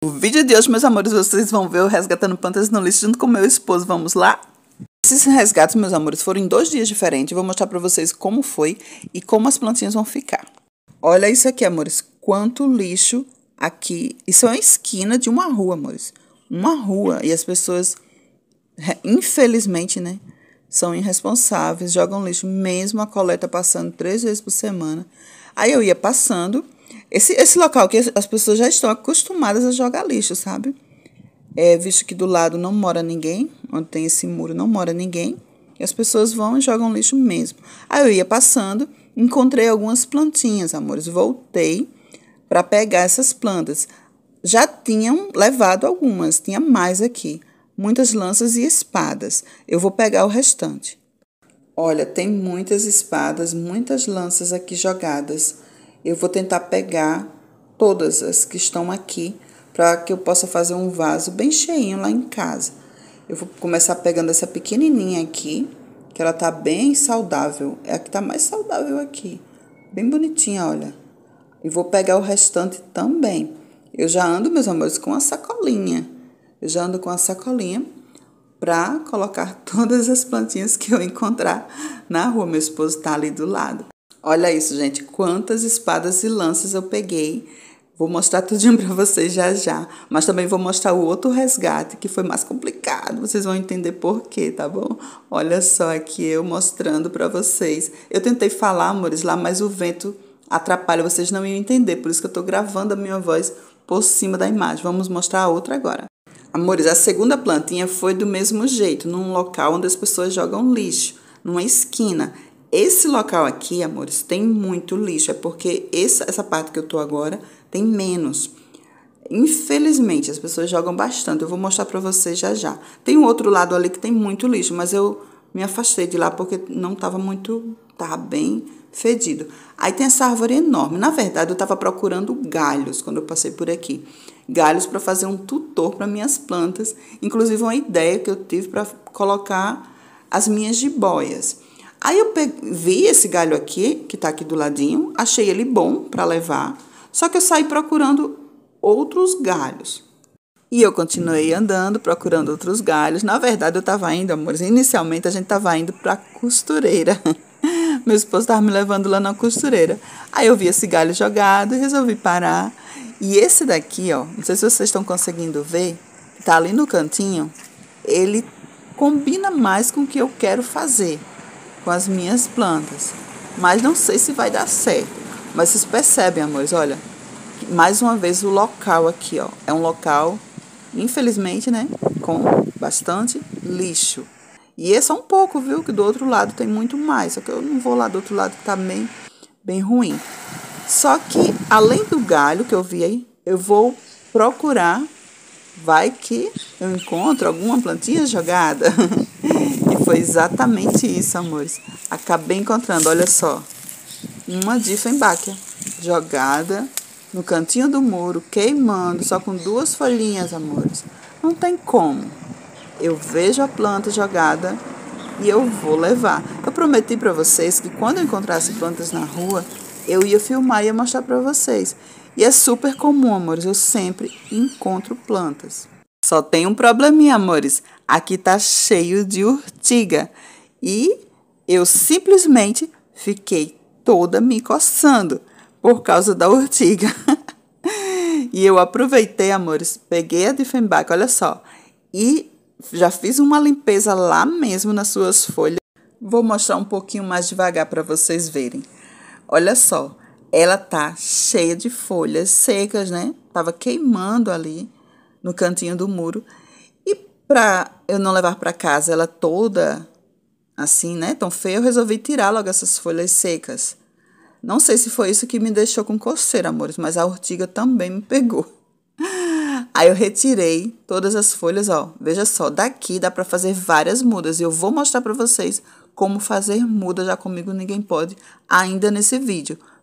O vídeo de hoje, meus amores, vocês vão ver eu resgatando plantas no lixo junto com meu esposo. Vamos lá? Esses resgates, meus amores, foram em 2 dias diferentes. Eu vou mostrar pra vocês como foi e como as plantinhas vão ficar. Olha isso aqui, amores. Quanto lixo aqui. Isso é uma esquina de uma rua, amores. Uma rua. E as pessoas, infelizmente, né, são irresponsáveis, jogam lixo, mesmo a coleta passando 3 vezes por semana. Aí eu ia passando. Esse local que as pessoas já estão acostumadas a jogar lixo, sabe? Visto que do lado não mora ninguém, onde tem esse muro não mora ninguém, e as pessoas vão e jogam lixo mesmo. Aí eu ia passando, encontrei algumas plantinhas, amores, voltei para pegar essas plantas. Já tinham levado algumas, tinha mais aqui, muitas lanças e espadas. Eu vou pegar o restante. Olha, tem muitas espadas, muitas lanças aqui jogadas. Eu vou tentar pegar todas as que estão aqui para que eu possa fazer um vaso bem cheinho lá em casa. Eu vou começar pegando essa pequenininha aqui, que ela tá bem saudável. É a que tá mais saudável aqui. Bem bonitinha, olha. E vou pegar o restante também. Eu já ando, meus amores, com a sacolinha. Eu já ando com a sacolinha para colocar todas as plantinhas que eu encontrar na rua. Meu esposo tá ali do lado. Olha isso, gente, quantas espadas e lanças eu peguei. Vou mostrar tudinho para vocês já já. Mas também vou mostrar o outro resgate, que foi mais complicado. Vocês vão entender por quê, tá bom? Olha só aqui eu mostrando para vocês. Eu tentei falar, amores, lá, mas o vento atrapalha. Vocês não iam entender, por isso que eu tô gravando a minha voz por cima da imagem. Vamos mostrar a outra agora. Amores, a segunda plantinha foi do mesmo jeito, num local onde as pessoas jogam lixo, numa esquina. Esse local aqui, amores, tem muito lixo. É porque essa parte que eu tô agora tem menos. Infelizmente, as pessoas jogam bastante. Eu vou mostrar pra vocês já já. Tem um outro lado ali que tem muito lixo, mas eu me afastei de lá porque não tava muito... Tava bem fedido. Aí tem essa árvore enorme. Na verdade, eu tava procurando galhos quando eu passei por aqui. Galhos para fazer um tutor para minhas plantas. Inclusive, uma ideia que eu tive para colocar as minhas jiboias. Aí eu vi esse galho aqui, que tá aqui do ladinho, achei ele bom para levar, só que eu saí procurando outros galhos. E eu continuei andando, procurando outros galhos. Na verdade, eu tava indo, amores, inicialmente a gente tava indo pra costureira. Meu esposo tava me levando lá na costureira. Aí eu vi esse galho jogado e resolvi parar. E esse daqui, ó, não sei se vocês estão conseguindo ver, tá ali no cantinho, ele combina mais com o que eu quero fazer com as minhas plantas, mas não sei se vai dar certo. Mas vocês percebem, amores, olha, mais uma vez o local aqui, ó, é um local, infelizmente, né, com bastante lixo. E esse é um pouco, viu, que do outro lado tem muito mais, só que eu não vou lá do outro lado que tá bem ruim. Só que, além do galho que eu vi aí, eu vou procurar, vai que eu encontro alguma plantinha jogada. E foi exatamente isso, amores. Acabei encontrando, olha só, uma Dieffenbachia jogada no cantinho do muro, queimando, só com 2 folhinhas, amores. Não tem como. Eu vejo a planta jogada e eu vou levar. Eu prometi para vocês que quando eu encontrasse plantas na rua, eu ia filmar e ia mostrar para vocês. E é super comum, amores, eu sempre encontro plantas. Só tem um probleminha, amores. Aqui tá cheio de urtiga. E eu simplesmente fiquei toda me coçando por causa da urtiga. E eu aproveitei, amores, peguei a Dieffenbachia, olha só, e já fiz uma limpeza lá mesmo nas suas folhas. Vou mostrar um pouquinho mais devagar para vocês verem. Olha só, ela tá cheia de folhas secas, né? Tava queimando ali no cantinho do muro. E para eu não levar para casa ela toda assim, né, tão feia, eu resolvi tirar logo essas folhas secas. Não sei se foi isso que me deixou com coceira, amores, mas a urtiga também me pegou. Aí eu retirei todas as folhas, ó. Veja só, daqui dá para fazer várias mudas. E eu vou mostrar para vocês como fazer muda já comigo ninguém pode ainda nesse vídeo.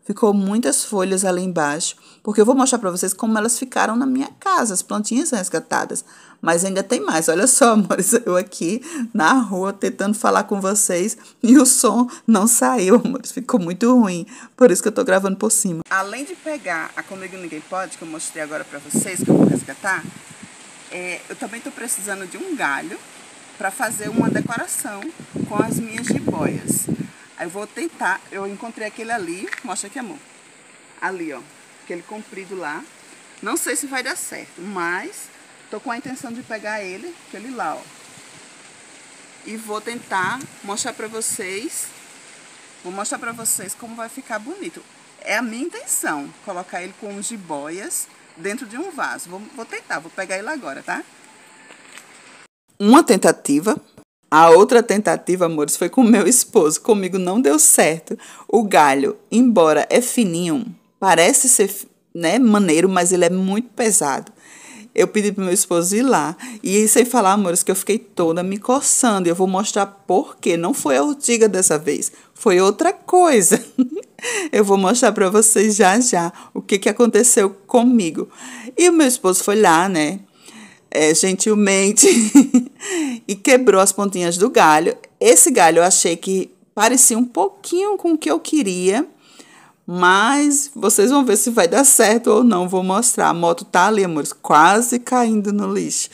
Ficou muitas folhas ali embaixo, porque eu vou mostrar para vocês como elas ficaram na minha casa, as plantinhas resgatadas. Mas ainda tem mais, olha só, amores, eu aqui na rua tentando falar com vocês e o som não saiu, amores, ficou muito ruim, por isso que eu tô gravando por cima. Além de pegar a Comigo Ninguém Pode, que eu mostrei agora para vocês, que eu vou resgatar, eu também tô precisando de um galho para fazer uma decoração com as minhas jiboias. Aí eu vou tentar, eu encontrei aquele ali, mostra aqui, amor. Ali, ó, aquele comprido lá. Não sei se vai dar certo, mas tô com a intenção de pegar ele, aquele lá, ó. E vou tentar mostrar pra vocês, como vai ficar bonito. É a minha intenção, colocar ele com jiboias dentro de um vaso. Vou tentar, vou pegar ele agora, tá? Uma tentativa. A outra tentativa, amores, foi com o meu esposo. Comigo não deu certo. O galho, embora é fininho, parece ser, né, maneiro, mas ele é muito pesado. Eu pedi pro meu esposo ir lá. E sem falar, amores, que eu fiquei toda me coçando. E eu vou mostrar por quê. Não foi a urtiga dessa vez. Foi outra coisa. Eu vou mostrar para vocês já o que aconteceu comigo. E o meu esposo foi lá, né? Gentilmente, e quebrou as pontinhas do galho. Esse galho eu achei que parecia um pouquinho com o que eu queria, mas vocês vão ver se vai dar certo ou não, vou mostrar. A moto tá ali, amores, quase caindo no lixo.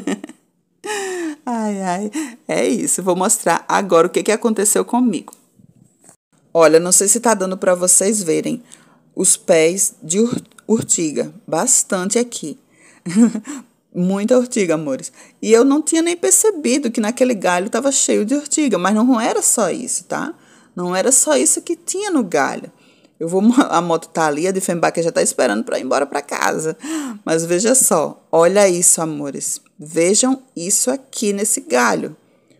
Ai, é isso, vou mostrar agora o que aconteceu comigo. Olha, não sei se tá dando para vocês verem os pés de urtiga, bastante aqui. Muita urtiga, amores. E eu não tinha nem percebido que naquele galho estava cheio de urtiga, mas não era só isso, tá? Não era só isso que tinha no galho. A moto tá ali, a Diefenbacher já tá esperando para ir embora para casa. Mas veja só, olha isso, amores. Vejam isso aqui nesse galho.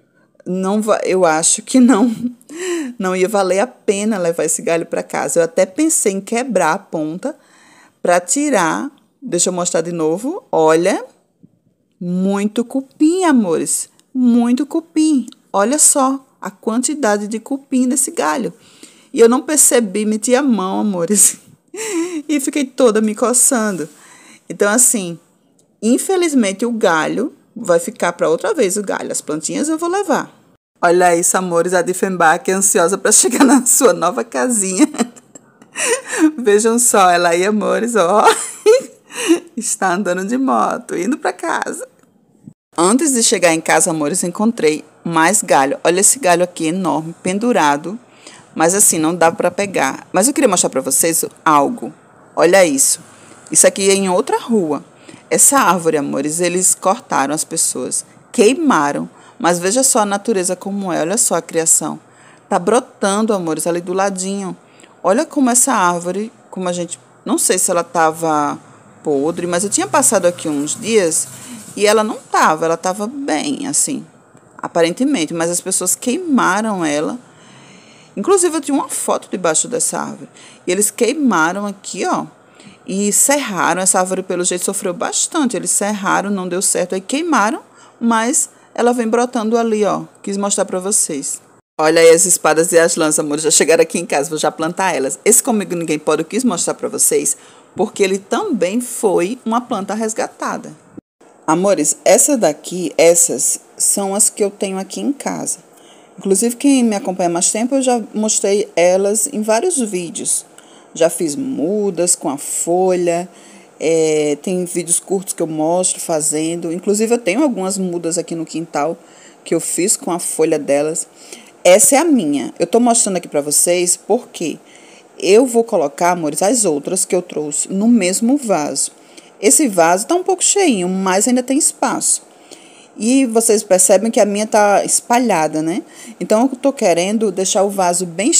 Eu acho que não ia valer a pena levar esse galho para casa. Eu até pensei em quebrar a ponta para tirar. Deixa eu mostrar de novo. Olha, muito cupim, amores. Muito cupim. Olha só a quantidade de cupim nesse galho. E eu não percebi, meti a mão, amores. E fiquei toda me coçando. Então, assim, infelizmente o galho vai ficar para outra vez o galho. As plantinhas eu vou levar. Olha isso, amores, a Diefenbacher ansiosa para chegar na sua nova casinha. Vejam só, ela aí, amores, ó. Está andando de moto, indo para casa. Antes de chegar em casa, amores, encontrei mais galho. Olha esse galho aqui enorme, pendurado. Mas assim, não dá para pegar. Mas eu queria mostrar para vocês algo. Olha isso. Isso aqui é em outra rua. Essa árvore, amores, eles cortaram as pessoas. Queimaram. Mas veja só a natureza como é. Olha só a criação. Tá brotando, amores, ali do ladinho. Olha como essa árvore, como a gente... Não sei se ela tava podre, mas eu tinha passado aqui uns dias e ela não tava. Ela tava bem, assim, aparentemente. Mas as pessoas queimaram ela. Inclusive, eu tinha uma foto debaixo dessa árvore. E eles queimaram aqui, ó. E serraram. Essa árvore, pelo jeito, sofreu bastante. Eles serraram, não deu certo. Aí queimaram, mas ela vem brotando ali, ó. Quis mostrar pra vocês. Olha aí as espadas e as lanças, amor. Já chegaram aqui em casa, vou já plantar elas. Esse Comigo Ninguém Pode eu quis mostrar pra vocês, porque ele também foi uma planta resgatada. Amores, essas são as que eu tenho aqui em casa. Inclusive, quem me acompanha há mais tempo, eu já mostrei elas em vários vídeos. Já fiz mudas com a folha, tem vídeos curtos que eu mostro fazendo. Inclusive, eu tenho algumas mudas aqui no quintal que eu fiz com a folha delas. Essa é a minha. Eu tô mostrando aqui pra vocês porque eu vou colocar, amores, as outras que eu trouxe no mesmo vaso. Esse vaso tá um pouco cheinho, mas ainda tem espaço. E vocês percebem que a minha tá espalhada, né? Então, eu tô querendo deixar o vaso bem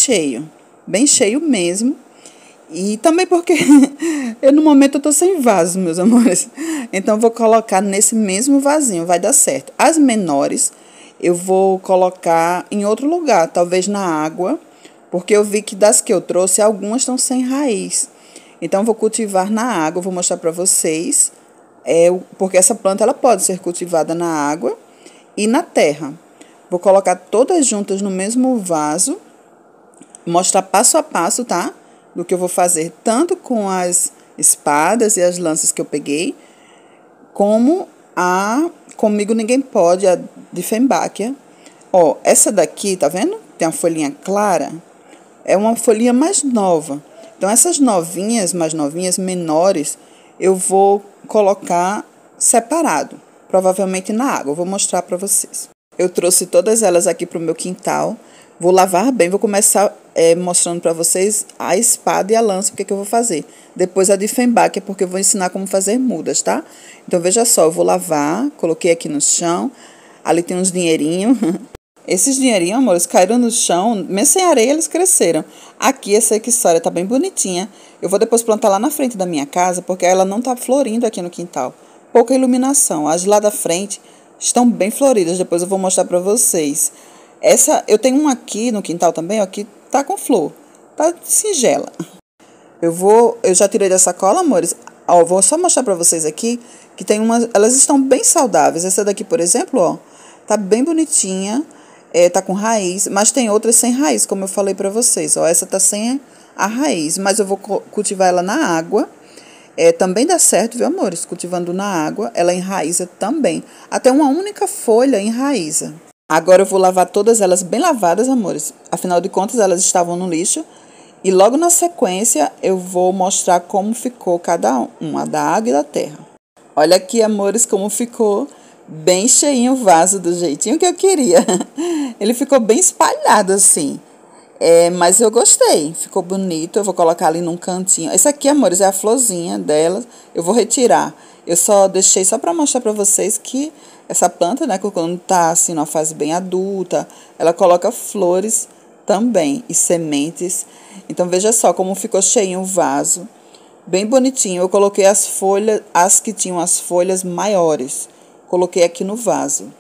cheio mesmo. E também porque no momento eu tô sem vaso, meus amores. Então, eu vou colocar nesse mesmo vasinho, vai dar certo. As menores, eu vou colocar em outro lugar, talvez na água, porque eu vi que das que eu trouxe, algumas estão sem raiz. Então, eu vou cultivar na água, vou mostrar pra vocês. Porque essa planta ela pode ser cultivada na água e na terra. Vou colocar todas juntas no mesmo vaso, mostrar passo a passo, tá? do que eu vou fazer tanto com as espadas e as lanças que eu peguei, como a Comigo Ninguém Pode, a Diefenbachia. Ó, essa daqui, tá vendo? Tem uma folhinha clara. É uma folhinha mais nova. Então, essas novinhas, mais novinhas, menores, eu vou colocar separado, provavelmente na água. Eu vou mostrar para vocês. Eu trouxe todas elas aqui para o meu quintal. Vou lavar bem, vou começar mostrando para vocês a espada e a lança, o que eu vou fazer. Depois a Diefenbachia, porque eu vou ensinar como fazer mudas, tá? Então, veja só, eu vou lavar, coloquei aqui no chão. Ali tem uns dinheirinhos. Esses dinheirinhos, amores, caíram no chão, mesmo sem areia, eles cresceram. Aqui, essa equissória tá bem bonitinha. Eu vou depois plantar lá na frente da minha casa, porque ela não tá florindo aqui no quintal. Pouca iluminação. As lá da frente estão bem floridas, depois eu vou mostrar pra vocês. Eu tenho uma aqui no quintal também, ó, que tá com flor. Tá singela. Eu já tirei da sacola, amores. Ó, vou só mostrar pra vocês aqui, que tem umas, elas estão bem saudáveis. Essa daqui, por exemplo, ó, tá bem bonitinha. Tá com raiz, mas tem outras sem raiz, como eu falei para vocês. Ó, essa tá sem a raiz, mas eu vou cultivar ela na água. Também dá certo, viu, amores? Cultivando na água, ela enraiza também. Até uma única folha enraiza. Agora eu vou lavar todas elas bem lavadas, amores. Afinal de contas, elas estavam no lixo. E logo na sequência, eu vou mostrar como ficou cada uma, da água e da terra. Olha aqui, amores, como ficou. Bem cheinho o vaso, do jeitinho que eu queria. Ele ficou bem espalhado assim. Mas eu gostei. Ficou bonito. Eu vou colocar ali num cantinho. Essa aqui, amores, é a florzinha dela. Eu vou retirar. Eu só deixei só para mostrar para vocês que essa planta, né, quando tá assim numa fase bem adulta, ela coloca flores também e sementes. Então, veja só como ficou cheinho o vaso. Bem bonitinho. Eu coloquei as folhas, as que tinham as folhas maiores. Coloquei aqui no vaso.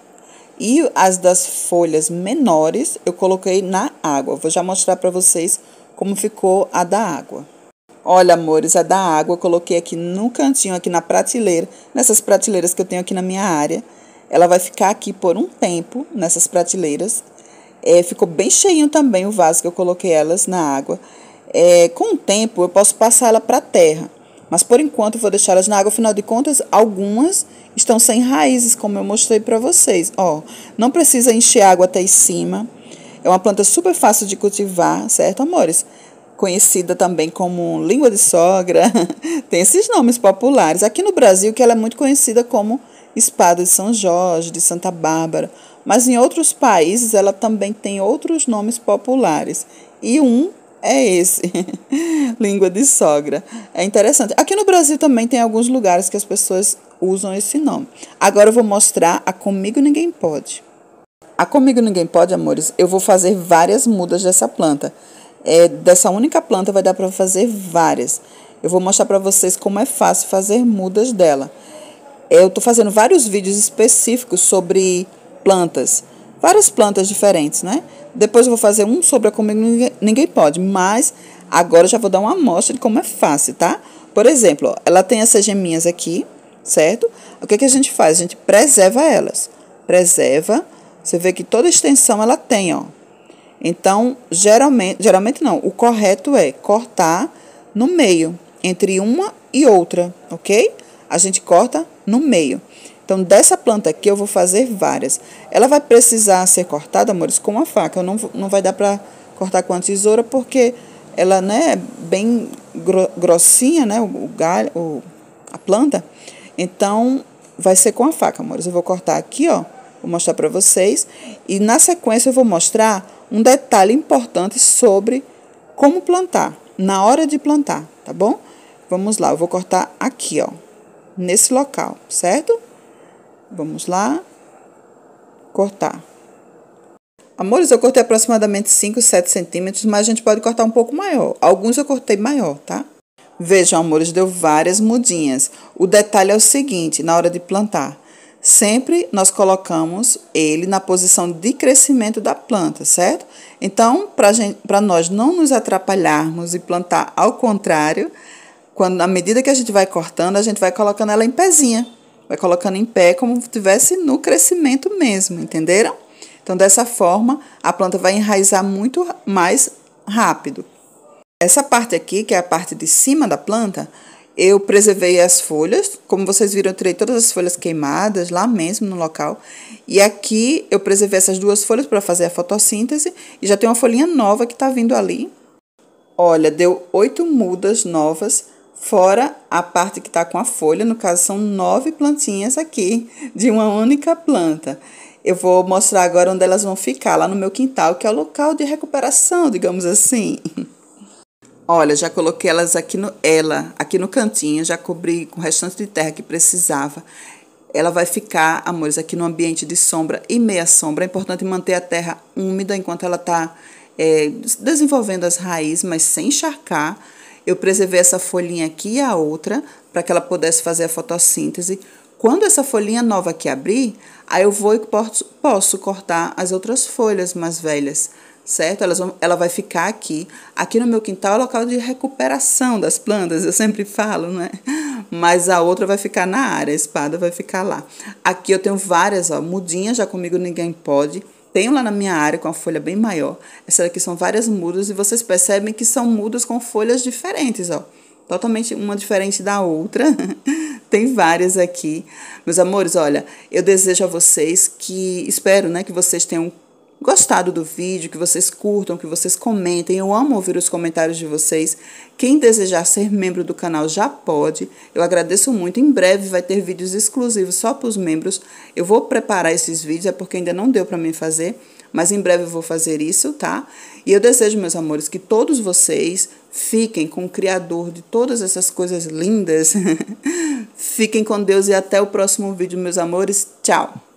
E as das folhas menores, eu coloquei na água. Vou já mostrar para vocês como ficou a da água. Olha, amores, a da água eu coloquei aqui no cantinho, aqui na prateleira. Nessas prateleiras que eu tenho aqui na minha área. Ela vai ficar aqui por um tempo, nessas prateleiras. Ficou bem cheinho também o vaso que eu coloquei elas na água. Com o tempo, eu posso passar ela para a terra. Mas, por enquanto, eu vou deixar elas na água. Afinal de contas, algumas estão sem raízes, como eu mostrei para vocês. Ó, não precisa encher água até em cima. É uma planta super fácil de cultivar, certo, amores? Conhecida também como língua de sogra. Tem esses nomes populares. Aqui no Brasil, que ela é muito conhecida como espada de São Jorge, de Santa Bárbara. Mas em outros países, ela também tem outros nomes populares. E um é esse, língua de sogra. É interessante. Aqui no Brasil também tem alguns lugares que as pessoas usam esse nome. Agora eu vou mostrar a Comigo Ninguém Pode. A Comigo Ninguém Pode, amores, eu vou fazer várias mudas dessa planta. Dessa única planta vai dar para fazer várias. Eu vou mostrar para vocês como é fácil fazer mudas dela. Eu estou fazendo vários vídeos específicos sobre plantas. Várias plantas diferentes, né? Depois eu vou fazer um sobre a Comigo Ninguém Pode, mas agora eu já vou dar uma amostra de como é fácil, tá? Por exemplo, ó, ela tem essas geminhas aqui, certo? O que a gente faz? A gente preserva elas. Preserva, você vê que toda extensão ela tem, ó. Então, geralmente não, o correto é cortar no meio, entre uma e outra, ok? A gente corta no meio. Então, dessa planta aqui, eu vou fazer várias. Ela vai precisar ser cortada, amores, com uma faca. Não vai dar para cortar com a tesoura, porque ela, né, é bem grossinha, né, o galho, a planta. Então, vai ser com a faca, amores. Eu vou cortar aqui, ó. Vou mostrar para vocês. E, na sequência, eu vou mostrar um detalhe importante sobre como plantar, na hora de plantar, tá bom? Vamos lá, eu vou cortar aqui, ó, nesse local, certo? Vamos lá, cortar. Amores, eu cortei aproximadamente 5, 7 centímetros, mas a gente pode cortar um pouco maior. Alguns eu cortei maior, tá? Vejam, amores, deu várias mudinhas. O detalhe é o seguinte, na hora de plantar. Sempre nós colocamos ele na posição de crescimento da planta, certo? Então, para nós não nos atrapalharmos e plantar ao contrário, à medida que a gente vai cortando, a gente vai colocando ela em pezinha. Vai colocando em pé como se estivesse no crescimento mesmo, entenderam? Então, dessa forma, a planta vai enraizar muito mais rápido. Essa parte aqui, que é a parte de cima da planta, eu preservei as folhas. Como vocês viram, eu tirei todas as folhas queimadas lá mesmo no local. E aqui eu preservei essas duas folhas para fazer a fotossíntese. E já tem uma folhinha nova que tá vindo ali. Olha, deu 8 mudas novas, fora a parte que tá com a folha. No caso, são 9 plantinhas aqui, de uma única planta. Eu vou mostrar agora onde elas vão ficar, lá no meu quintal, que é o local de recuperação, digamos assim. Olha, já coloquei elas aqui no cantinho, já cobri com o restante de terra que precisava. Ela vai ficar, amores, aqui no ambiente de sombra e meia sombra. É importante manter a terra úmida enquanto ela está desenvolvendo as raízes, mas sem encharcar. Eu preservei essa folhinha aqui e a outra, para que ela pudesse fazer a fotossíntese. Quando essa folhinha nova aqui abrir, aí eu vou e posso cortar as outras folhas mais velhas, certo? Ela vai ficar aqui. Aqui no meu quintal é o local de recuperação das plantas, eu sempre falo, né? Mas a outra vai ficar na área, a espada vai ficar lá. Aqui eu tenho várias, ó, mudinhas, já comigo ninguém pode. Tenho lá na minha área com a folha bem maior. Essas aqui são várias mudas e vocês percebem que são mudas com folhas diferentes, ó. Totalmente uma diferente da outra. Tem várias aqui. Meus amores, olha, eu desejo a vocês espero, né, que vocês tenham gostado do vídeo, que vocês curtam, que vocês comentem. Eu amo ouvir os comentários de vocês. Quem desejar ser membro do canal já pode. Eu agradeço muito. Em breve vai ter vídeos exclusivos só para os membros. Eu vou preparar esses vídeos, é porque ainda não deu para mim fazer, mas em breve eu vou fazer isso, tá? E eu desejo, meus amores, que todos vocês fiquem com o Criador de todas essas coisas lindas. Fiquem com Deus e até o próximo vídeo, meus amores. Tchau!